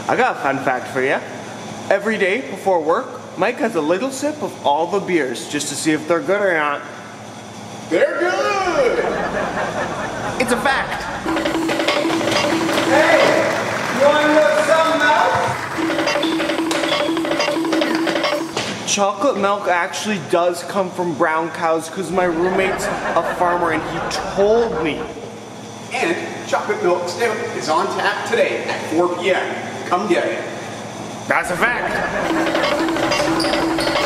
I got a fun fact for you. Every day before work, Mike has a little sip of all the beers just to see if they're good or not. They're good! It's a fact. Hey, you want to know something else? Chocolate milk actually does come from brown cows because my roommate's a farmer and he told me. And chocolate milk stout is on tap today at 4 p.m. Come get it. That's a fact.